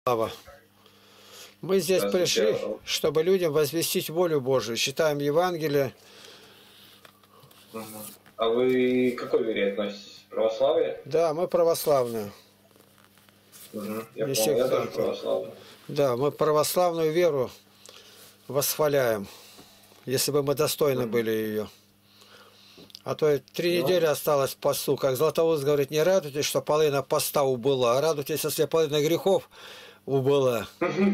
Слава. Мы здесь Здравствуйте. пришли, чтобы людям возвестить волю Божию. Читаем Евангелие. Мгм. А вы к какой вере относитесь? Православие? Да, мы православные. Я Не понял, я тоже сектанты. православный. Да, мы православную веру восхваляем, если бы мы достойны Мгм. были ее. А то и 3 недели Ну, осталось в посту. Как Златоуст говорит, не радуйтесь, что половина поста убыла, а радуйтесь, если половина грехов убыла.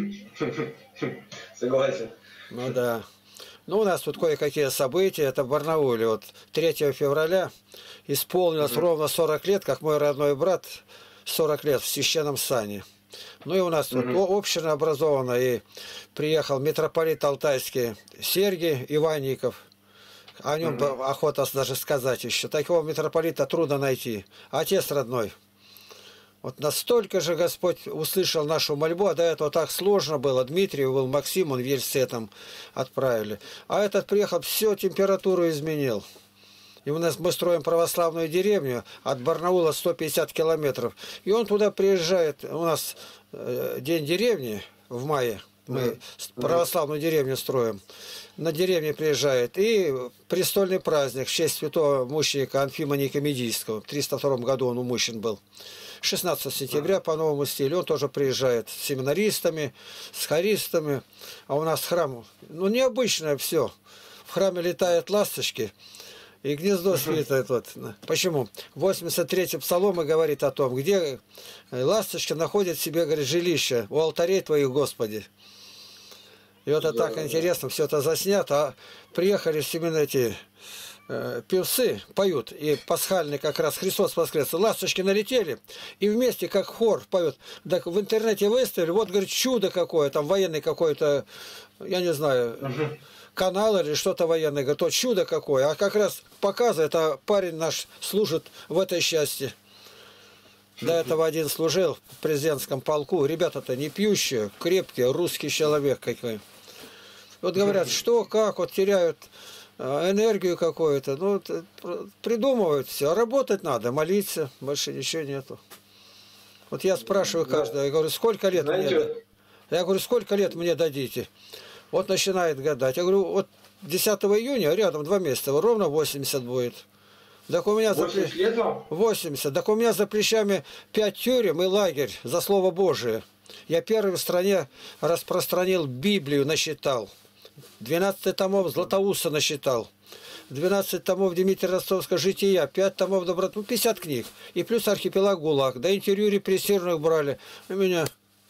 согласен. Ну да. Ну, у нас тут кое-какие события. Это в Барнауле. Вот 3 февраля исполнилось Мгм. ровно 40 лет, как мой родной брат 40 лет в священном сане. Ну и у нас тут Мгм. община образована, и приехал митрополит Алтайский Сергий Иванников. О нем Мгм. охота даже сказать еще. Такого митрополита трудно найти. Отец родной. Вот настолько же Господь услышал нашу мольбу, а до этого так сложно было. Дмитрий был, Максим, он в Ельце там отправили. А этот приехал, все, температуру изменил. И у нас мы строим православную деревню, от Барнаула 150 километров. И он туда приезжает, у нас день деревни в мае. Мы Мгм. православную деревню строим. На деревне приезжает. И престольный праздник в честь святого мученика Анфима Никомедийского. В 302 году он умущен был. 16 сентября по новому стилю. Он тоже приезжает с семинаристами, с хористами. А у нас храм, ну, необычное все. В храме летают ласточки. И гнездо свитает. Вот. Почему? 83-й псалом и говорит о том, где ласточка находит себе, говорит, жилище у алтарей твоих, Господи. И вот это так Здорово, интересно, все это заснято. А приехали именно эти певцы, поют, и пасхальный как раз Христос воскрес. Ласточки налетели, и вместе, как хор, поют. Так в интернете выставили, вот, говорит, чудо какое, там военный какой-то, я не знаю, да. Мгм. канал или что-то военное, говорит, вот чудо какое. А как раз показывает, а парень наш служит в этой счастье. До этого один служил в президентском полку. Ребята-то не пьющие, крепкие, русский человек какой. Вот говорят, что, как, вот теряют энергию какую-то. Ну, придумывают все. А работать надо, молиться, больше ничего нету. Вот я спрашиваю каждого, я говорю, сколько лет мне? Знаете, Я говорю, сколько лет мне дадите? Вот начинает гадать. Я говорю, вот 10 июня, рядом 2 месяца, ровно 80 будет. Так у меня за 80 лет вам? 80. Так у меня за плечами 5 тюрем и лагерь за Слово Божие. Я первый в стране распространил Библию, насчитал. 12 томов Златоуста насчитал. 12 томов Дмитрия Ростовского «Жития», 5 томов Доброт, ну, 50 книг. И плюс архипелаг ГУЛАГ. Да интервью репрессированных брали. И меня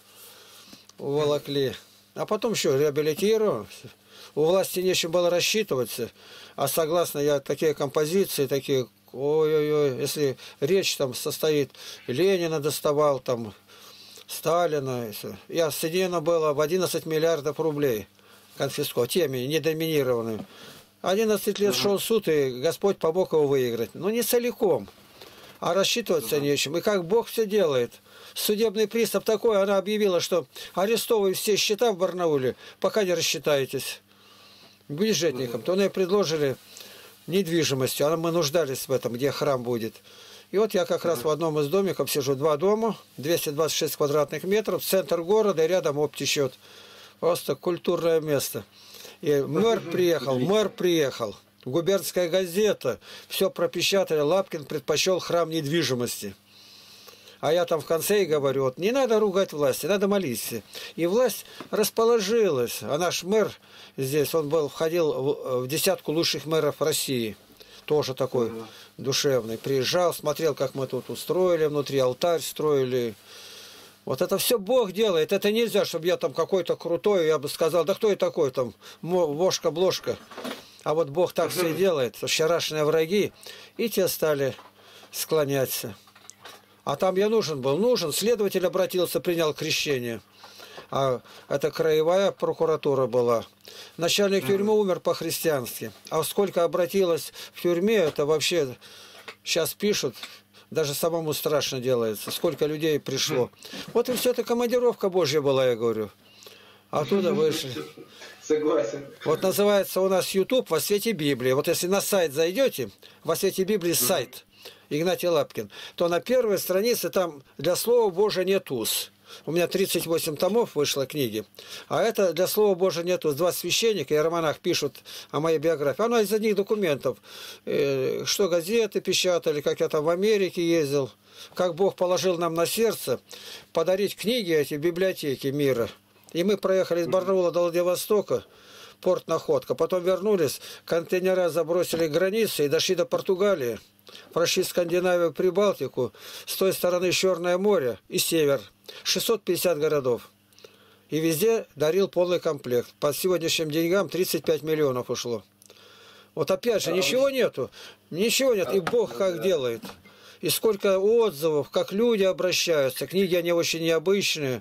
уволокли. А потом еще реабилитировал. У власти нечем было рассчитываться. А согласно я такие композиции, такие, ой-ой-ой, если речь там состоит, Ленина доставал, там, Сталина. Я соединено было в 11 миллиардов рублей конфисковал, теми недоминированными. 11 лет Мгм. шел суд, и Господь помог его выиграть. Но не целиком. А рассчитываться нечем. И как Бог все делает. Судебный пристав такой, она объявила, что арестовывай все счета в Барнауле, пока не рассчитаетесь бюджетникам. То они предложили недвижимостью, а мы нуждались в этом, где храм будет. И вот я как раз в одном из домиков сижу, 2 дома, 226 квадратных метров, центр города, и рядом оптисчет. Просто культурное место. И мэр приехал, губернская газета, все пропечатали, Лапкин предпочел храм недвижимости. А я там в конце и говорю, вот не надо ругать власть, надо молиться. И власть расположилась. А наш мэр здесь, он входил в 10 лучших мэров России. Тоже такой Мгм. душевный. Приезжал, смотрел, как мы тут устроили, внутри алтарь строили. Вот это все Бог делает. Это нельзя, чтобы я там какой-то крутой, я бы сказал, да кто я такой там, вошка-бложка. А вот Бог так все делает. Вчерашние враги, и те стали склоняться. А там я нужен. Следователь обратился, принял крещение. А это краевая прокуратура была. Начальник тюрьмы умер по-христиански. А сколько обратилось в тюрьме, это вообще сейчас пишут, даже самому страшно делается. Сколько людей пришло. Вот и все это командировка Божья была, я говорю. Оттуда вышли. Согласен. Вот называется у нас YouTube «Во свете Библии». Вот если на сайт зайдете, «Во свете Библии» сайт, Игнатий Лапкин, то на первой странице там для Слова Божия нет уз. У меня 38 томов вышло книги. А это для Слова Божия нету. Два священника и романах пишут о моей биографии. Она из одних документов. Что газеты печатали, как я там в Америке ездил. Как Бог положил нам на сердце подарить книги эти в библиотеке мира. И мы проехали из Барнаула до Владивостока, порт Находка. Потом вернулись, контейнера забросили границы и дошли до Португалии. Прошли Скандинавию, Прибалтику, с той стороны Черное море и север. 650 городов. И везде дарил полный комплект. По сегодняшним деньгам 35 миллионов ушло. Вот опять же, ничего нету. Ничего нет. И Бог как делает. И сколько отзывов, как люди обращаются. Книги, они очень необычные.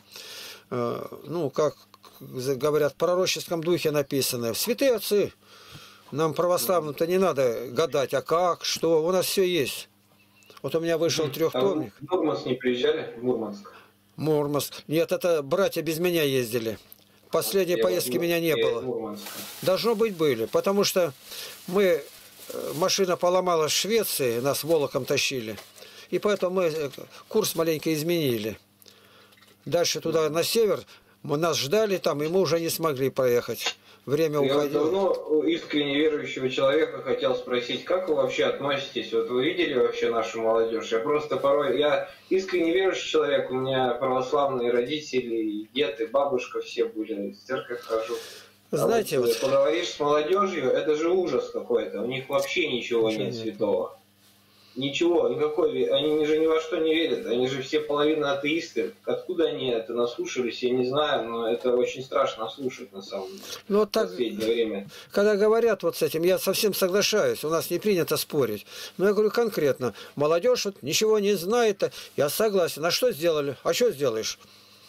Ну, как говорят, в пророческом духе написаны. Святые отцы. Нам, православным-то, не надо гадать, а как, что. У нас все есть. Вот у меня вышел трехтомник. А в Мурманск не приезжали? В Мурманск? Мурманск. Нет, это братья без меня ездили. Последней поездки меня не было. Должно быть, были. Потому что мы... Машина поломалась в Швеции, нас волоком тащили. И поэтому мы курс маленько изменили. Дальше туда, на север, нас ждали там, и мы уже не смогли проехать. Время уходило. Я давно искренне верующего человека хотел спросить, как вы вообще относитесь? Вот вы видели вообще нашу молодежь? Я просто порой... Я искренне верующий человек, у меня православные родители, дед и бабушка все были, в церковь хожу. Знаете, вот, поговоришь с молодежью, это же ужас какой-то. У них вообще ничего нет святого. Ничего, никакой. Они же ни во что не верят. Они же все половина атеисты. Откуда они это наслушались, я не знаю, но это очень страшно слушать на самом деле. Ну, вот так, в последнее время. Когда говорят вот с этим, я совсем соглашаюсь. У нас не принято спорить. Но я говорю конкретно. Молодежь вот ничего не знает. Я согласен. А что сделали? А что сделаешь?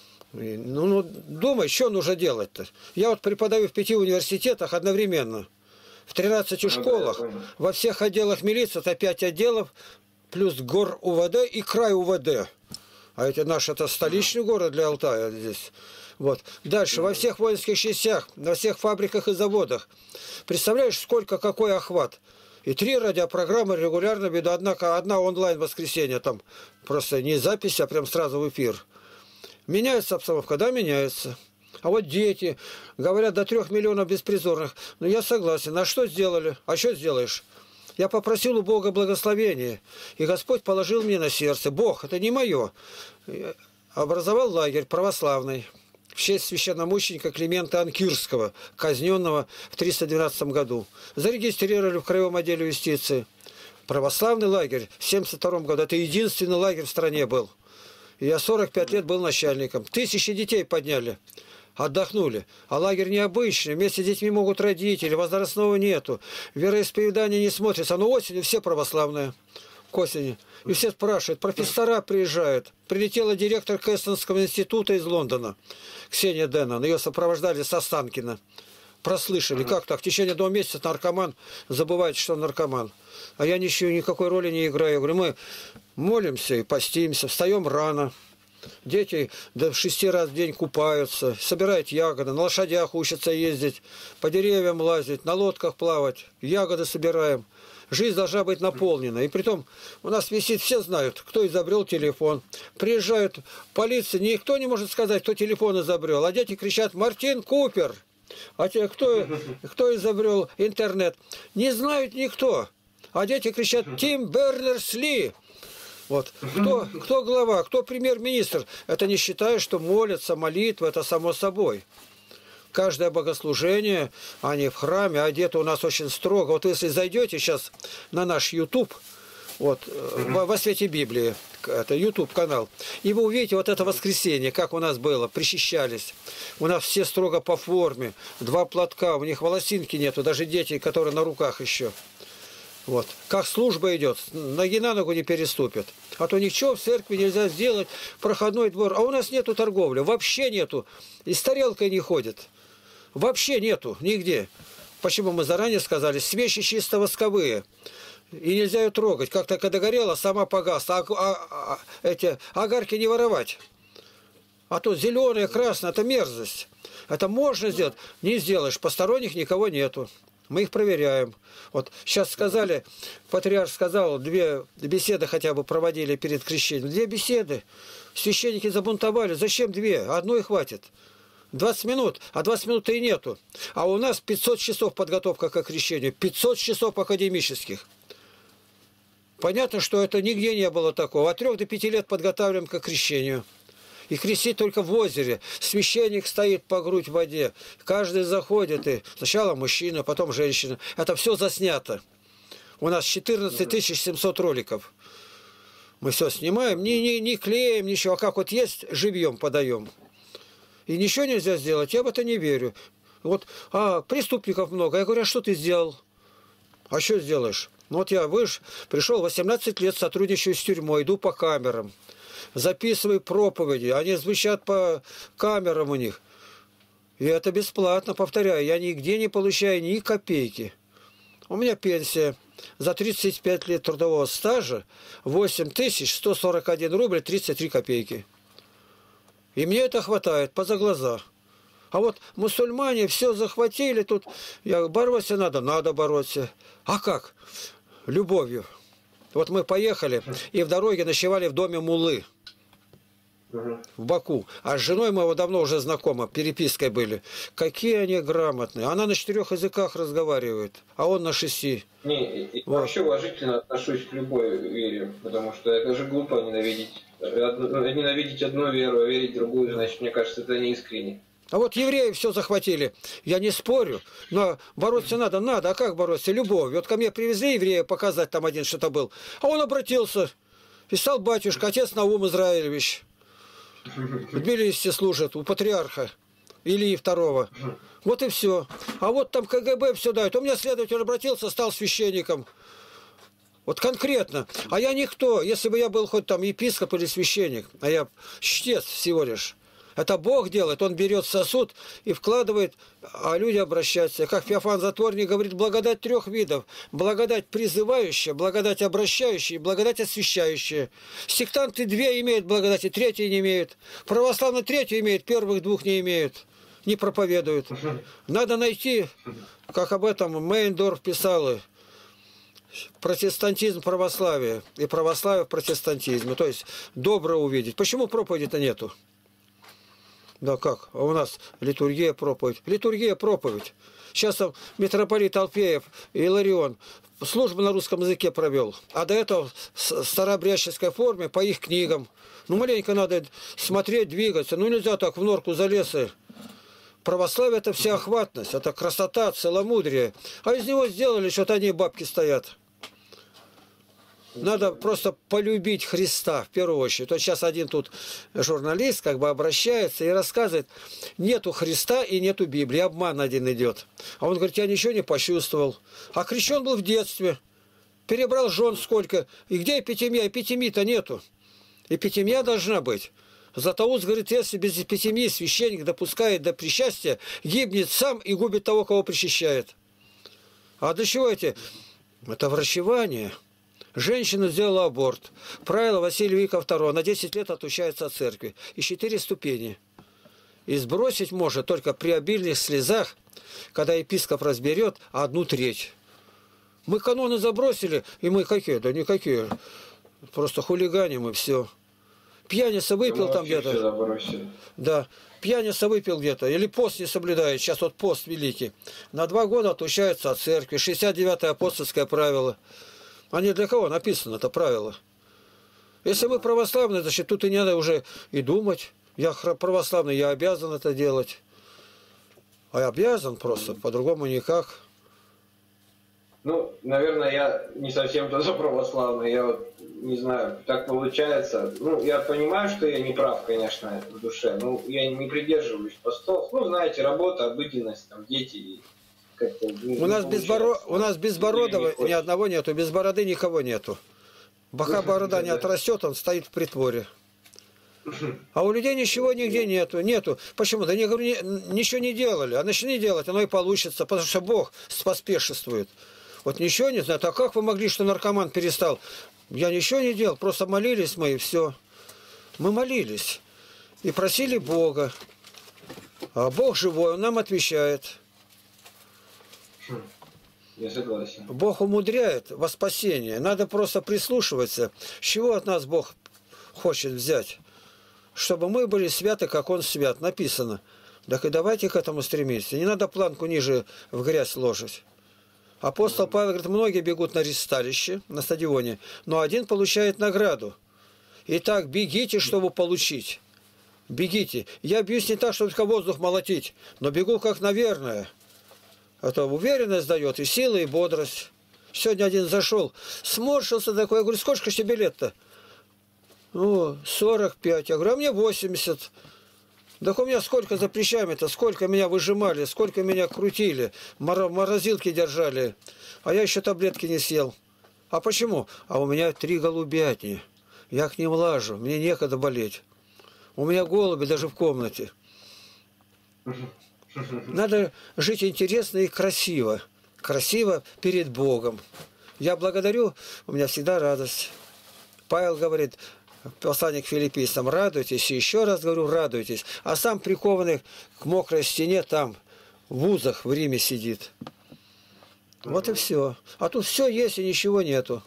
Ну, думай, что нужно делать-то. Я вот преподаю в 5 университетах одновременно. В 13 школах. Во всех отделах милиции, это 5 отделов, плюс гор УВД и край УВД. А это наш, это столичный город для Алтая здесь. Вот. Дальше, во всех воинских частях, на всех фабриках и заводах. Представляешь, сколько, какой охват? И 3 радиопрограммы регулярно веду. Одна онлайн в воскресенье. Там просто не запись, а прям сразу в эфир. Меняется обстановка? Да, меняется. А вот дети, говорят, до 3 миллионов беспризорных. Ну, я согласен. А что сделали? А что сделаешь? Я попросил у Бога благословения. И Господь положил мне на сердце. Бог, это не мое. Образовал лагерь православный в честь священномученика Климента Анкирского, казненного в 312 году. Зарегистрировали в Краевом отделе юстиции. Православный лагерь в 1972 году. Это единственный лагерь в стране был. Я 45 лет был начальником. 1000 детей подняли, отдохнули. А лагерь необычный. Вместе с детьми могут родители, возрастного нету. Вероисповедание не смотрится. Но осенью все православные. К осени. И все спрашивают. Профессора приезжают. Прилетела директор Кэстонского института из Лондона. Ксения Деннон. Ее сопровождали с Останкина. Прослышали. Как так? В течение 2 месяца наркоман забывает, что он наркоман. А я ничего, никакой роли не играю. Я говорю, мы молимся и постимся, встаем рано. Дети до 6 раз в день купаются, собирают ягоды, на лошадях учатся ездить, по деревьям лазить, на лодках плавать, ягоды собираем. Жизнь должна быть наполнена. И притом у нас висит, все знают, кто изобрел телефон. Приезжают полиция, никто не может сказать, кто телефон изобрел. А дети кричат: «Мартин Купер!» А те, кто изобрел интернет? Не знают никто. А дети кричат: «Тим Бернерс-Ли!» Вот. Кто глава, кто премьер-министр? Это не считая, что молятся, молитва, это само собой. Каждое богослужение, они в храме, одеты у нас очень строго. Вот если зайдете сейчас на наш YouTube, вот, во свете Библии, это YouTube канал, и вы увидите вот это воскресенье, как у нас было, причащались. У нас все строго по форме, 2 платка, у них волосинки нету, даже дети, которые на руках еще. Вот. Как служба идет, ноги на ногу не переступят. А то ничего в церкви нельзя сделать, проходной двор. А у нас нету торговли, вообще нету. И с тарелкой не ходят. Вообще нету, нигде. Почему мы заранее сказали? Свечи чисто восковые. И нельзя ее трогать. Как-то когда горела, сама погасла. Эти огарки не воровать. А то зеленое, красное, это мерзость. Это можно сделать. Не сделаешь, посторонних никого нету. Мы их проверяем. Вот сейчас сказали, патриарх сказал, 2 беседы хотя бы проводили перед крещением. 2 беседы. Священники забунтовали. Зачем 2? Одной хватит. 20 минут, а 20 минут и нету. А у нас 500 часов подготовка к крещению. 500 часов академических. Понятно, что это нигде не было такого. От 3 до 5 лет подготавливаем к крещению. И крестить только в озере. Священник стоит по грудь в воде. Каждый заходит. И сначала мужчина, потом женщина. Это все заснято. У нас 14 700 роликов. Мы все снимаем. Не клеим, ничего. А как вот есть, живьем подаем. И ничего нельзя сделать. Я в это не верю. Вот, преступников много. Я говорю, а что ты сделал? А что сделаешь? Ну вот я пришел 18 лет, сотрудничаю с тюрьмой, иду по камерам. Записываю проповеди, они звучат по камерам у них. И это бесплатно, повторяю, я нигде не получаю ни копейки. У меня пенсия за 35 лет трудового стажа 8141 рубль 33 копейки. И мне это хватает, поза глаза. А вот мусульмане все захватили тут. Бороться надо бороться. А как? Любовью. Вот мы поехали и в дороге ночевали в доме муллы. В Баку. А с женой мы его давно уже знакомы, перепиской были. Какие они грамотные. Она на 4 языках разговаривает, а он на 6. Вообще уважительно отношусь к любой вере, потому что это же глупо ненавидеть. Ненавидеть одну веру, а верить другую, значит, мне кажется, это не искренне. А вот евреи все захватили. Я не спорю, но бороться надо. А как бороться? Любовь. Вот ко мне привезли еврея показать, там один что-то был. А он обратился. Писал батюшка, отец Наум Израилевич. В Тбилиси служит у патриарха Ильи II. Вот и все. А вот там КГБ все дает. У меня следователь обратился, стал священником. Вот конкретно. А я никто. Если бы я был хоть там епископ или священник, а я чтец всего лишь. Это Бог делает. Он берет сосуд и вкладывает, а люди обращаются. Как Феофан Затворник говорит, благодать 3 видов. Благодать призывающая, благодать обращающая и благодать освящающая. Сектанты 2 имеют благодати, 3 не имеют. Православные 3 имеют, первых 2 не имеют. Не проповедуют. Надо найти, как об этом Мейндорф писал, протестантизм православие и православие в протестантизме. То есть добро увидеть. Почему проповеди-то нету? Да как? А у нас литургия, проповедь. Литургия, проповедь. Сейчас там митрополит Алфеев и Иларион службу на русском языке провел. А до этого в старообрядческой форме по их книгам. Ну, маленько надо смотреть, двигаться. Ну, нельзя так в норку залез и... Православие – это всеохватность, это красота, целомудрие. А из него сделали, что-то они бабки стоят. Надо просто полюбить Христа в первую очередь. Вот сейчас один тут журналист как бы обращается и рассказывает, нету Христа и нету Библии, обман один идет. А он говорит, я ничего не почувствовал. А крещен был в детстве, перебрал жен сколько. И где эпитемия? Эпитемии-то нету. Эпитемия должна быть. Златоуст говорит, если без эпитемии священник допускает до причастия, гибнет сам и губит того, кого причащает. А для чего эти? Это врачевание. Женщина сделала аборт. Правило Василия Вика II. На 10 лет отлучается от церкви. И 4 ступени. И сбросить может только при обильных слезах, когда епископ разберет 1/3. Мы каноны забросили, и мы какие? Да никакие. Просто хулиганим и все. Пьяница выпил там где-то. Да. Пьяница выпил где-то. Или пост не соблюдает. Сейчас вот пост великий. На 2 года отлучается от церкви. 69-е апостольское правило. А не для кого написано это правило? Если мы православные, значит, тут и не надо уже и думать. Я православный, я обязан это делать. А я обязан просто, по-другому никак. Ну, наверное, я не совсем тоже православный. Я вот не знаю, так получается. Ну, я понимаю, что я не прав, конечно, в душе. Ну, я не придерживаюсь постов. Ну, знаете, работа, обыденность, там, дети. У нас без Бородова ни одного нету, без бороды никого нету. Пока борода не отрастет, он стоит в притворе. А у людей ничего нигде нету. Почему? Да не говорю, ничего не делали. А начни делать, оно и получится, потому что Бог поспешествует. Вот ничего не знаю. А как вы могли, что наркоман перестал? Я ничего не делал, просто молились мы и все. Мы молились и просили Бога. А Бог живой, Он нам отвечает. Я согласен. Бог умудряет во спасение. Надо просто прислушиваться. С чего от нас Бог хочет взять? Чтобы мы были святы, как Он свят. Написано. Так и давайте к этому стремиться. Не надо планку ниже в грязь ложить. Апостол Павел говорит, многие бегут на ресталище, на стадионе, но один получает награду. Итак, бегите, чтобы получить. Бегите. Я бьюсь не так, чтобы воздух молотить, но бегу как наверное. Это уверенность дает, и сила, и бодрость. Сегодня один зашел, сморщился такой. Я говорю, сколько тебе лет-то? Ну, 45. Я говорю, а мне 80. Так у меня сколько за плечами-то, сколько меня выжимали, сколько меня крутили, морозилки держали. А я еще таблетки не съел. А почему? А у меня 3 голубятни. Я к ним лажу, мне некогда болеть. У меня голуби даже в комнате. Надо жить интересно и красиво. Красиво перед Богом. Я благодарю, у меня всегда радость. Павел говорит, послание к филиппийцам, радуйтесь, и еще раз говорю, радуйтесь. А сам прикованный к мокрой стене там, в вузах в Риме сидит. Вот и все. А тут все есть и ничего нету.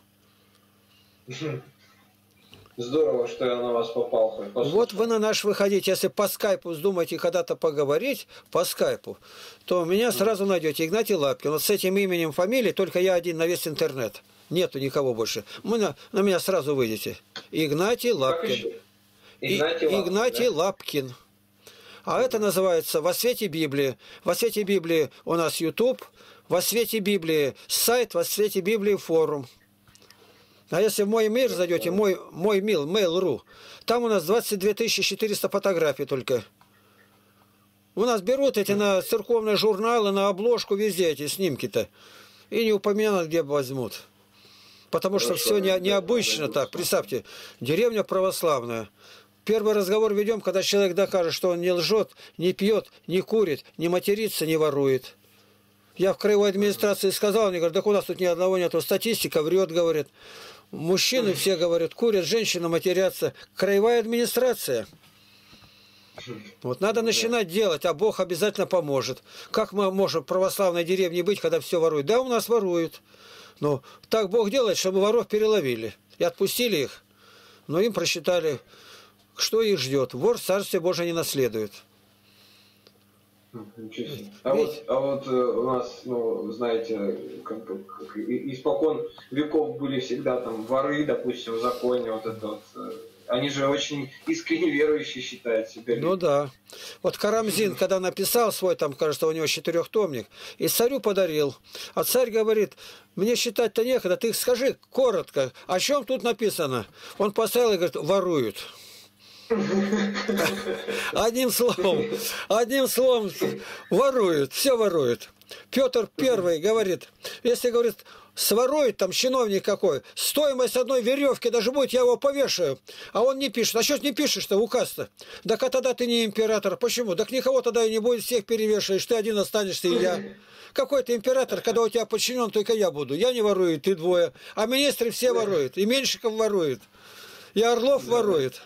Здорово, что я на вас попал. Вот вы на наш выходите. Если по скайпу вздумаете когда-то поговорить, по скайпу, то меня сразу найдете. Игнатий Лапкин. Вот с этим именем, фамилией, только я один на весь интернет. Нету никого больше. На меня сразу выйдете. Игнатий Лапкин. Игнатий Лапкин. А это называется «Во свете Библии». «Во свете Библии» у нас YouTube. «Во свете Библии» сайт, «Во свете Библии» форум. А если в мой мир зайдете, мой мил, mail.ru, там у нас 22 400 фотографий только. У нас берут эти на церковные журналы, на обложку, везде эти снимки-то. И не упомянут, где возьмут. Потому что все необычно так. Представьте, деревня православная. Первый разговор ведем, когда человек докажет, что он не лжет, не пьет, не курит, не матерится, не ворует. Я в краевой администрации сказал, они говорят, так у нас тут ни одного нету, статистика врет, говорит. Мужчины все, говорят, курят, женщины матерятся. Краевая администрация. Вот надо начинать делать, а Бог обязательно поможет. Как мы можем в православной деревне быть, когда все воруют? Да, у нас воруют. Но так Бог делает, чтобы воров переловили. И отпустили их. Но им просчитали, что их ждет. Вор в Царстве Божие не наследует. А вот у нас, ну, знаете, как испокон веков были всегда там воры, допустим, в законе, вот это вот. Они же очень искренне верующие считают себя. Ну да. Вот Карамзин, когда написал свой, там, кажется, у него 4-томник, и царю подарил. А царь говорит, мне считать-то некогда, ты скажи коротко, о чем тут написано? Он поставил и говорит, воруют. Одним словом воруют, все воруют. Петр I говорит, если, говорит, сворует там чиновник какой, стоимость одной веревки даже будет, я его повешаю. А он не пишет. А что ж не пишешь-то, указ-то? Так а тогда ты не император. Почему? Так никого тогда и не будет, всех перевешаешь, ты один останешься и я. Какой ты император, когда у тебя подчинен, только я буду. Я не ворую, ты двое. А министры все воруют. И Меньшиков ворует. И Орлов ворует.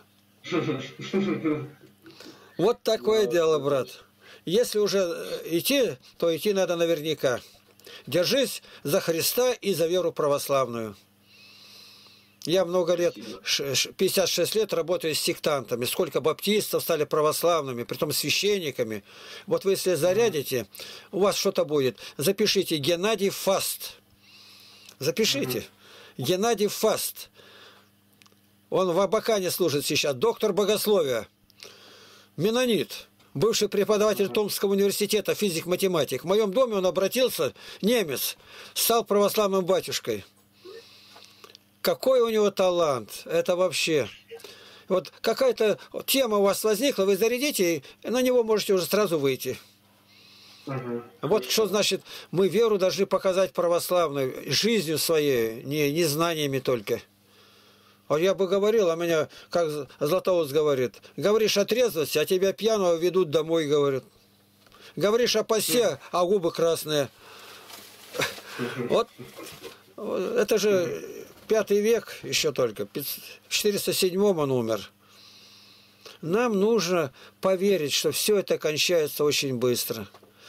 Вот такое дело, брат. Если уже идти, то идти надо наверняка. Держись за Христа и за веру православную. Я много лет, 56 лет работаю с сектантами. Сколько баптистов стали православными, притом священниками. Вот вы если зарядите, у вас что-то будет. Запишите Геннадий Фаст. Запишите. Геннадий Фаст. Он в Абакане служит сейчас. Доктор богословия. Менонит. Бывший преподаватель Томского университета, физик-математик. В моем доме он обратился, немец, стал православным батюшкой. Какой у него талант! Это вообще... Вот какая-то тема у вас возникла, вы зарядите, и на него можете уже сразу выйти. Вот что значит, мы веру должны показать православную, жизнью своей, не знаниями только. А я бы говорил, а меня, как Златоуст говорит, говоришь о трезвости, а тебя пьяного ведут домой, говорят. Говоришь о посте, а губы красные. Вот это же 5 век еще только, в 407-м он умер. Нам нужно поверить, что все это кончается очень быстро.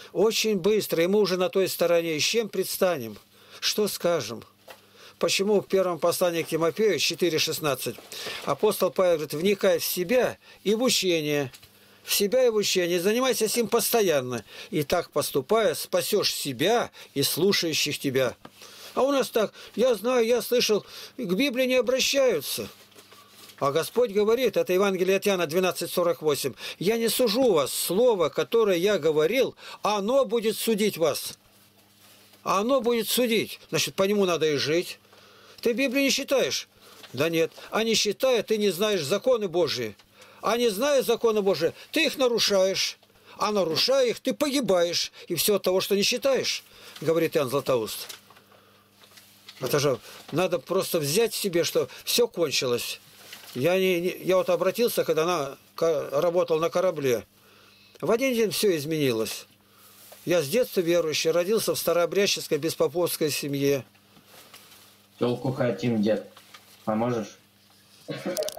Очень быстро, и мы уже на той стороне. И с чем предстанем? Что скажем? Почему в первом послании к Тимофею 4,16 апостол Павел говорит, вникай в себя и в учение. В себя и в учение. Занимайся с ним постоянно. И так поступая, спасешь себя и слушающих тебя. А у нас так, я знаю, я слышал, к Библии не обращаются. А Господь говорит, это Евангелие от Иоанна 12:48, «Я не сужу вас, слово, которое я говорил, оно будет судить вас». А оно будет судить. Значит, по нему надо и жить. Ты Библию не читаешь? Да нет. А не читая, ты не знаешь законы Божьи. А не зная законы Божьи, ты их нарушаешь. А нарушая их, ты погибаешь. И все от того, что не читаешь, говорит Иоанн Златоуст. Это же надо просто взять себе, что все кончилось. Я вот обратился, когда работал на корабле. В один день все изменилось. Я с детства верующий, родился в старообрядческой беспоповской семье. Телку хотим, дед. Поможешь?